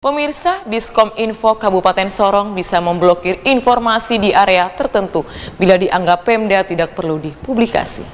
Pemirsa, Diskominfo Kabupaten Sorong bisa memblokir informasi di area tertentu bila dianggap Pemda tidak perlu dipublikasi.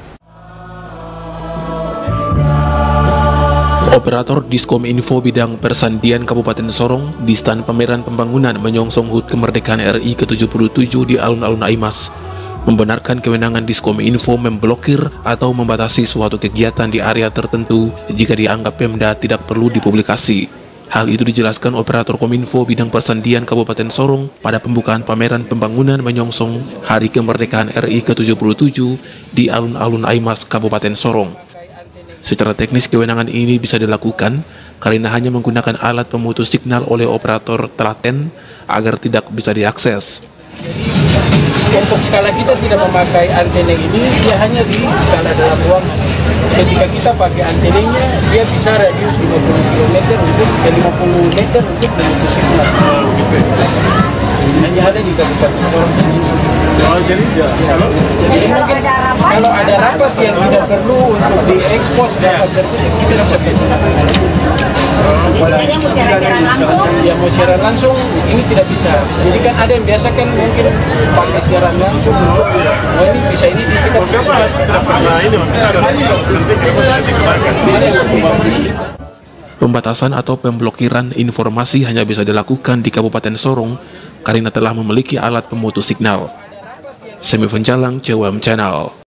Operator Diskominfo bidang persandian Kabupaten Sorong di Stan Pameran Pembangunan menyongsong HUT Kemerdekaan RI ke-77 di alun-alun Aimas membenarkan kewenangan Diskominfo memblokir atau membatasi suatu kegiatan di area tertentu jika dianggap Pemda tidak perlu dipublikasi. Hal itu dijelaskan Operator Kominfo bidang persandian Kabupaten Sorong pada pembukaan pameran pembangunan menyongsong Hari Kemerdekaan RI ke-77 di alun-alun Aimas, Kabupaten Sorong. Secara teknis kewenangan ini bisa dilakukan karena hanya menggunakan alat pemutus signal oleh operator telaten agar tidak bisa diakses. Untuk skala kita tidak memakai antena ini, dia hanya di skala dalam ruangan. Ketika kita pakai antenanya, dia bisa radius 50 km untuk 50 meter untuk memutus signal. Hanya ada di Kabupaten Sorong ini. Jadi mungkin kalau ada rapat yang tidak perlu untuk diekspos dapat tertutup, kita bisa Jadi mau siaran langsung? Ya mau siaran langsung ini tidak bisa. Jadi kan ada yang biasa kan mungkin pakai siaran langsung. Oh ini bisa ini kita. Pembatasan atau pemblokiran informasi hanya bisa dilakukan di Kabupaten Sorong karena telah memiliki alat pemutus signal. Semi Penjalang, CWM Channel.